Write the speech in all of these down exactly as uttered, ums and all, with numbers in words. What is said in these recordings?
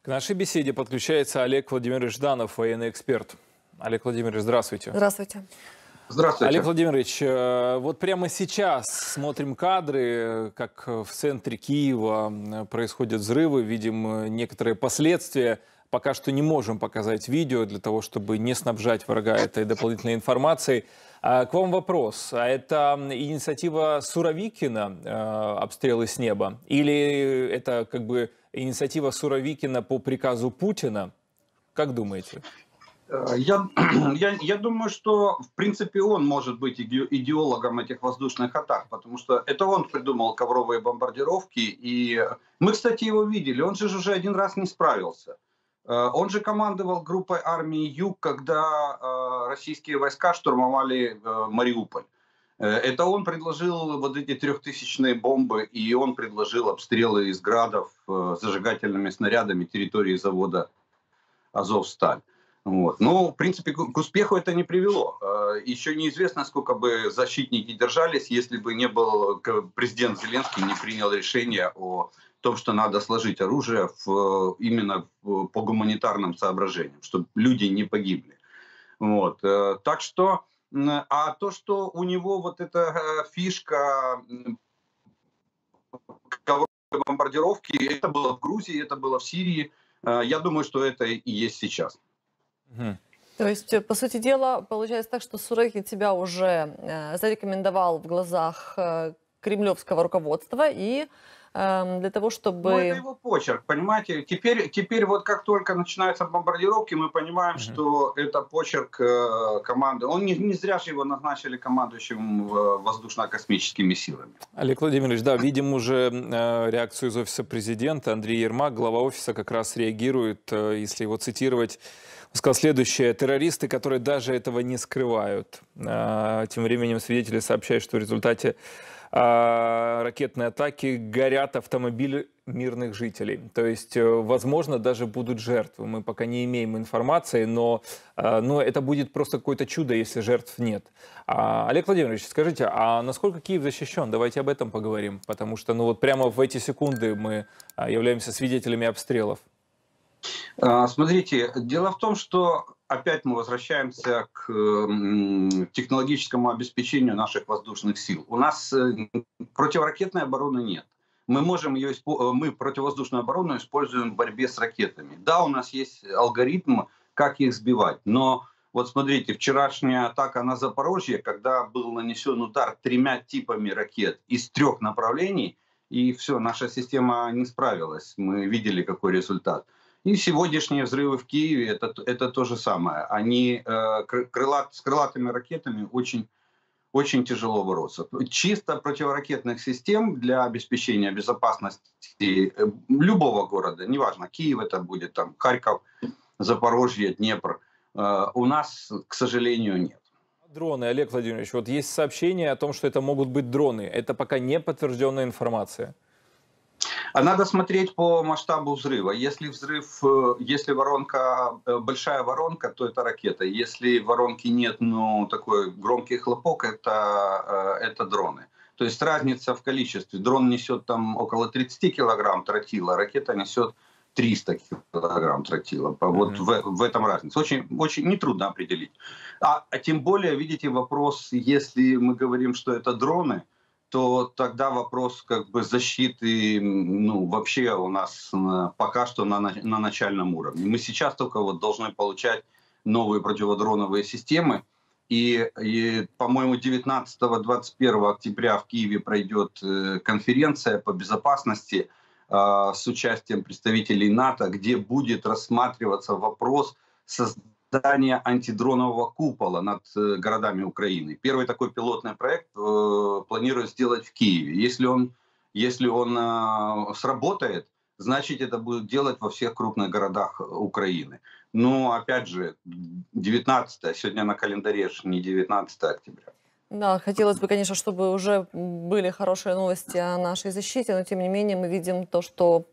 К нашей беседе подключается Олег Владимирович Жданов, военный эксперт. Олег Владимирович, здравствуйте. Здравствуйте. Здравствуйте. Олег Владимирович, вот прямо сейчас смотрим кадры, как в центре Киева происходят взрывы, видим некоторые последствия. Пока что не можем показать видео для того, чтобы не снабжать врага этой дополнительной информацией. К вам вопрос. А это инициатива Суровикина, обстрелы с неба? Или это как бы инициатива Суровикина по приказу Путина? Как думаете? Я, я, я думаю, что в принципе он может быть идеологом этих воздушных атак, потому что это он придумал ковровые бомбардировки. И мы, кстати, его видели. Он же уже один раз не справился. Он же командовал группой армии Юг, когда российские войска штурмовали Мариуполь. Это он предложил вот эти трехтысячные бомбы, и он предложил обстрелы из градов зажигательными снарядами территории завода «Азовсталь». Вот. Но, в принципе, к успеху это не привело. Еще неизвестно, сколько бы защитники держались, если бы не был президент Зеленский, не принял решение о том, что надо сложить оружие в, именно по гуманитарным соображениям, чтобы люди не погибли. Вот. Так что, а то, что у него вот эта фишка бомбардировки, это было в Грузии, это было в Сирии, я думаю, что это и есть сейчас. Угу. То есть, по сути дела, получается так, что Суровикин тебя уже э, зарекомендовал в глазах э, кремлевского руководства, и э, для того, чтобы... Ну, это его почерк, понимаете? Теперь, теперь вот как только начинаются бомбардировки, мы понимаем, угу. что это почерк э, команды. Он не, не зря же его назначили командующим э, воздушно-космическими силами. Олег Владимирович, да, видим уже э, реакцию из офиса президента. Андрей Ермак, глава офиса, как раз реагирует, э, если его цитировать. Он сказал следующее. Террористы, которые даже этого не скрывают. Тем временем свидетели сообщают, что в результате ракетной атаки горят автомобили мирных жителей. То есть, возможно, даже будут жертвы. Мы пока не имеем информации, но, но это будет просто какое-то чудо, если жертв нет. Олег Владимирович, скажите, а насколько Киев защищен? Давайте об этом поговорим. Потому что ну, вот прямо в эти секунды мы являемся свидетелями обстрелов. Смотрите, дело в том, что опять мы возвращаемся к технологическому обеспечению наших воздушных сил. У нас противоракетной обороны нет. Мы можем ее, мы противовоздушную оборону используем в борьбе с ракетами. Да, у нас есть алгоритм, как их сбивать, но вот смотрите, вчерашняя атака на Запорожье, когда был нанесен удар тремя типами ракет из трех направлений, и все, наша система не справилась. Мы видели, какой результат. И сегодняшние взрывы в Киеве это, это то же самое. Они э, крылат, с крылатыми ракетами очень, очень тяжело бороться. Чисто противоракетных систем для обеспечения безопасности любого города, неважно, Киев это будет, там, Харьков, Запорожье, Днепр, э, у нас, к сожалению, нет. Дроны, Олег Владимирович, вот есть сообщение о том, что это могут быть дроны. Это пока не подтвержденная информация. А надо смотреть по масштабу взрыва. Если взрыв, если воронка, большая воронка, то это ракета. Если воронки нет, но такой громкий хлопок, это, это дроны. То есть разница в количестве. Дрон несет там около тридцати килограмм тротила, ракета несет триста килограмм тротила. Вот mm-hmm. в, в этом разница. Очень, очень нетрудно определить. А, а тем более, видите, вопрос, если мы говорим, что это дроны, то тогда вопрос как бы защиты, ну, вообще у нас пока что на, на начальном уровне. Мы сейчас только вот должны получать новые противодроновые системы. И, и по-моему, девятнадцатого-двадцать первого октября в Киеве пройдет конференция по безопасности э, с участием представителей НАТО, где будет рассматриваться вопрос создания создание антидронового купола над э, городами Украины. Первый такой пилотный проект э, планируют сделать в Киеве. Если он, если он э, сработает, значит это будут делать во всех крупных городах Украины. Но опять же, девятнадцатое, сегодня на календаре не девятнадцатое октября. Да, хотелось бы, конечно, чтобы уже были хорошие новости о нашей защите, но тем не менее мы видим то, что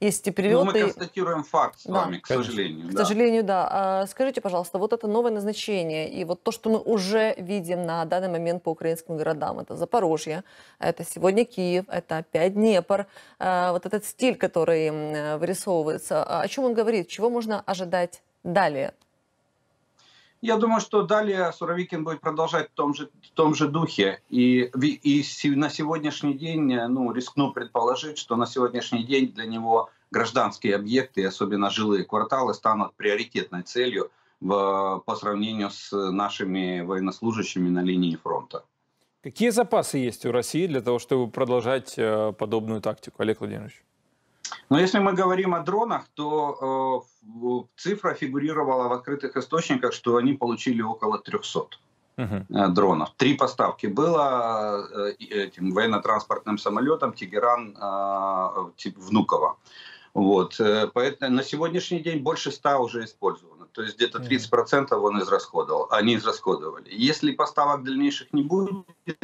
есть и Ну, прилеты. мы констатируем факт с Да. вами, к Конечно. сожалению. К да. сожалению, да. А скажите, пожалуйста, вот это новое назначение и вот то, что мы уже видим на данный момент по украинским городам, это Запорожье, это сегодня Киев, это опять Днепр, а, вот этот стиль, который м, вырисовывается, а о чем он говорит, чего можно ожидать далее? Я думаю, что далее Суровикин будет продолжать в том же, в том же духе. И, ви- и се- на сегодняшний день, э, ну, рискну предположить, что на сегодняшний день для него гражданские объекты, особенно жилые кварталы, станут приоритетной целью в- по сравнению с нашими военнослужащими на линии фронта. Какие запасы есть у России для того, чтобы продолжать э, подобную тактику, Олег Владимирович? Но если мы говорим о дронах, то э, в- цифра фигурировала в открытых источниках, что они получили около трехсот Мгм. э, дронов. Три поставки было э, и этим военно-транспортным самолетом Тегеран э, тип Внуково. Вот. э, Поэтому на сегодняшний день больше ста уже использовано. То есть где-то Мгм. тридцать процентов он израсходовал, они израсходовали. Если поставок дальнейших не будет,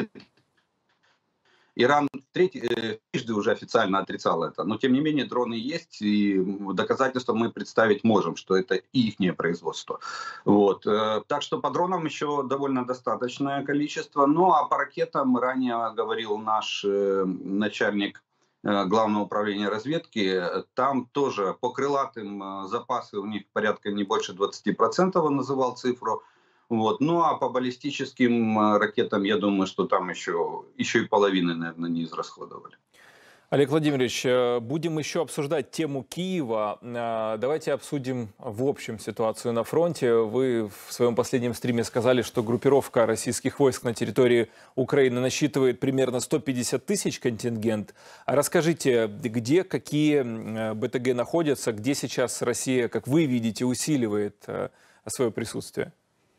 Иран третий, э, трижды уже официально отрицал это, но тем не менее дроны есть, и доказательства мы представить можем, что это ихнее производство. Вот. э, Так что по дронам еще довольно достаточное количество. Ну а по ракетам ранее говорил наш э, начальник э, Главного управления разведки, э, там тоже по крылатым э, запасы у них порядка не больше двадцати процентов, он называл цифру. Вот. Ну а по баллистическим э, ракетам, я думаю, что там еще, еще и половины, наверное, не израсходовали. Олег Владимирович, э, будем еще обсуждать тему Киева. Э, Давайте обсудим в общем ситуацию на фронте. Вы в своем последнем стриме сказали, что группировка российских войск на территории Украины насчитывает примерно сто пятьдесят тысяч контингент. А расскажите, где какие э, БТГ находятся, где сейчас Россия, как вы видите, усиливает э, свое присутствие?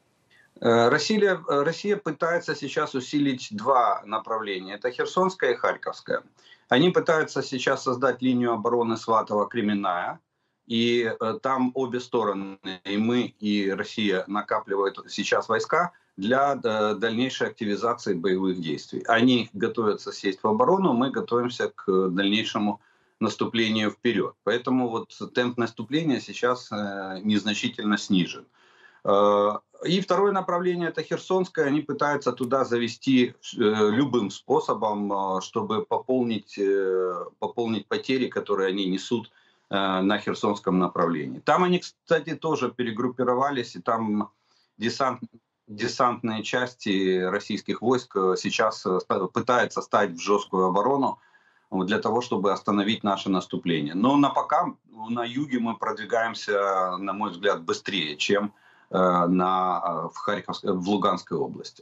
Э, Россия, э, Россия пытается сейчас усилить два направления. Это Херсонская и Харьковская. Они пытаются сейчас создать линию обороны Сватово-Кременная. И э, там обе стороны, и мы, и Россия, накапливают сейчас войска для э, дальнейшей активизации боевых действий. Они готовятся сесть в оборону, мы готовимся к дальнейшему наступлению вперед. Поэтому вот темп наступления сейчас э, незначительно снижен. Э, И второе направление — это Херсонское. Они пытаются туда завести э, любым способом, э, чтобы пополнить, э, пополнить потери, которые они несут э, на Херсонском направлении. Там они, кстати, тоже перегруппировались, и там десант, десантные части российских войск э, сейчас э, ста- пытаются стать в жесткую оборону вот, для того, чтобы остановить наше наступление. Но на пока на юге мы продвигаемся, на мой взгляд, быстрее, чем э, на, э, в, Харьковской, в Луганской области.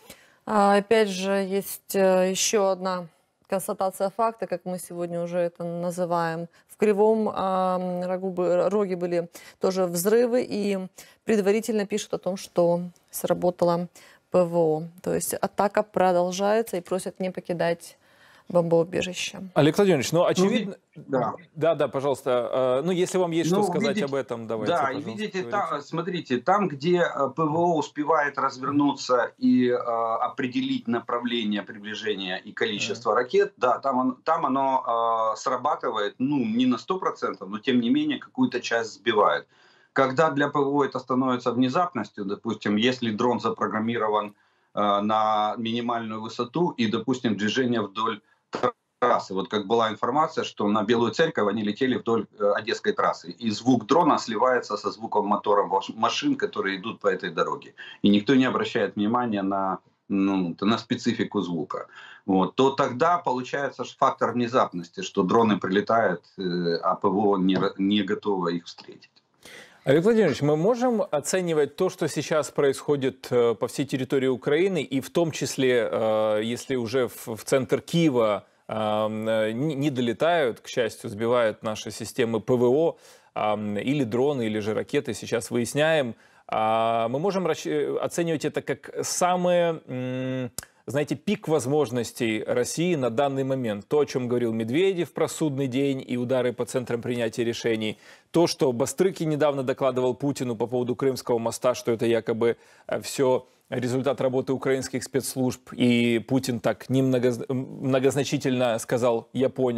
А, Опять же, есть э, еще одна констатация факта, как мы сегодня уже это называем. В Кривом ам, Рогу бы- Роге были тоже взрывы, и предварительно пишут о том, что сработало ПВО. То есть атака продолжается и просят не покидать бомбоубежище. Олег Владимирович, ну Ну, очевидно... ви- да. Да, да, пожалуйста. Э, Ну, если вам есть что Ну, сказать видите, об этом, давайте, да, и пожалуйста, видите, говорите. там, смотрите, там, где э, ПВО успевает развернуться и э, определить направление приближения и количество ракет, да, там, он- там оно э, срабатывает, ну, не на сто процентов, но тем не менее какую-то часть сбивает. Когда для ПВО это становится внезапностью, допустим, если дрон запрограммирован э, на минимальную высоту и, допустим, движение вдоль трассы. Вот как была информация, что на Белую Церковь они летели вдоль э, Одесской трассы. И звук дрона сливается со звуком мотора машин, которые идут по этой дороге. И никто не обращает внимания на, ну, на специфику звука. Вот. То тогда получается фактор внезапности, что дроны прилетают, э, а ПВО не, не готово их встретить. Олег Владимирович, мы можем оценивать то, что сейчас происходит э, по всей территории Украины, и в том числе, э, если уже в, в центр Киева э, не, не долетают, к счастью, сбивают наши системы ПВО, э, или дроны, или же ракеты, сейчас выясняем, э, мы можем расч- оценивать это как самое... М- знаете, пик возможностей России на данный момент. То, о чем говорил Медведев про судный день и удары по центрам принятия решений. То, что Бастрыкин недавно докладывал Путину по поводу Крымского моста, что это якобы все результат работы украинских спецслужб. И Путин так немного, многозначительно сказал: «Я понял,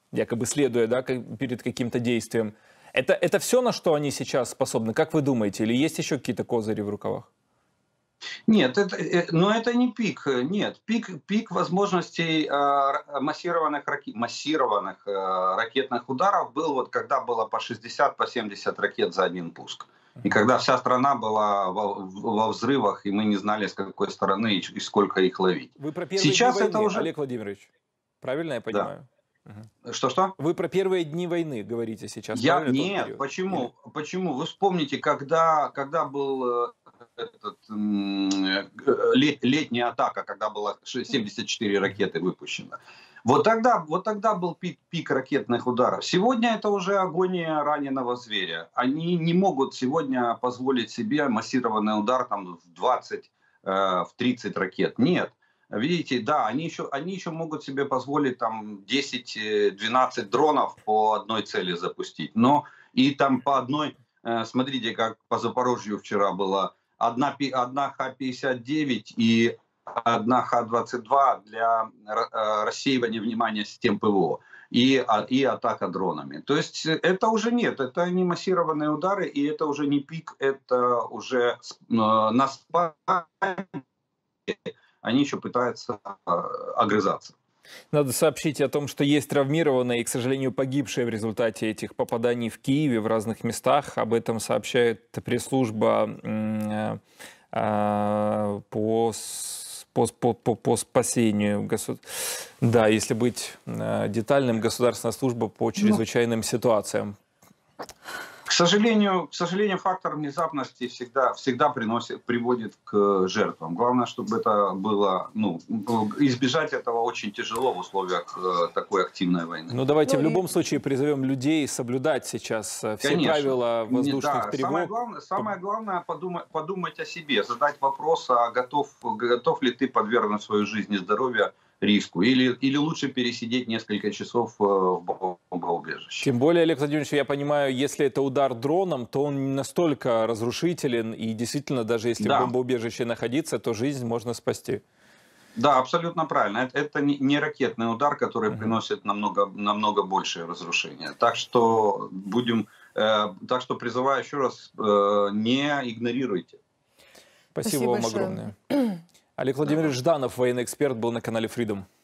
якобы следуя, да, перед каким-то действием. Это, это все, на что они сейчас способны? Как вы думаете? Или есть еще какие-то козыри в рукавах? Нет, это, но это не пик. Нет, пик, пик возможностей э, массированных, раки, массированных э, ракетных ударов был, вот, когда было по шестьдесят, по семьдесят ракет за один пуск. И когда вся страна была во, во взрывах, и мы не знали, с какой стороны и, и сколько их ловить. Вы про первые Сейчас дни войны, это уже... Олег Владимирович? Правильно я понимаю? Да. Что-что? Вы про первые дни войны говорите сейчас? Я... Нет, почему? Или... Почему? Вы вспомните, когда, когда был... Этот, лет, летняя атака, когда было семьдесят четыре ракеты выпущено. Вот тогда, вот тогда был пик, пик ракетных ударов. Сегодня это уже агония раненого зверя. Они не могут сегодня позволить себе массированный удар там, в двадцать, в тридцать ракет. Нет. Видите, да, они еще, они еще могут себе позволить там десять-двенадцать дронов по одной цели запустить. Но и там по одной, смотрите, как по Запорожью вчера было. Одна, одна Х пятьдесят девять и одна Х двадцать два для рассеивания внимания систем ПВО и, и атака дронами. То есть это уже нет, это не массированные удары, и это уже не пик, это уже на спаде они еще пытаются огрызаться. Надо сообщить о том, что есть травмированные и, к сожалению, погибшие в результате этих попаданий в Киеве, в разных местах. Об этом сообщает пресс-служба по, по, по, по, по спасению. Да, если быть детальным, Государственная служба по чрезвычайным ситуациям. К сожалению, к сожалению, фактор внезапности всегда, всегда приносит, приводит к жертвам. Главное, чтобы это было, ну, избежать этого очень тяжело в условиях э, такой активной войны. Ну, давайте ну, в любом и... случае призовем людей соблюдать сейчас все Конечно. правила воздушных да, тревог. Самое главное, самое главное подумать, подумать о себе, задать вопрос, а готов, готов ли ты подвергнуть свою жизнь и здоровье риску, или, или лучше пересидеть несколько часов в бомбоубежище. Тем более, Олег Владимирович, я понимаю, если это удар дроном, то он настолько разрушителен, и действительно, даже если да. в бомбоубежище находиться, то жизнь можно спасти. Да, абсолютно правильно. Это, это не ракетный удар, который uh-huh. приносит намного, намного большее разрушение. Так что будем, э, так что призываю еще раз, э, не игнорируйте. Спасибо, Спасибо вам большое. огромное. Олег Владимирович Жданов, военный эксперт, был на канале Freedom.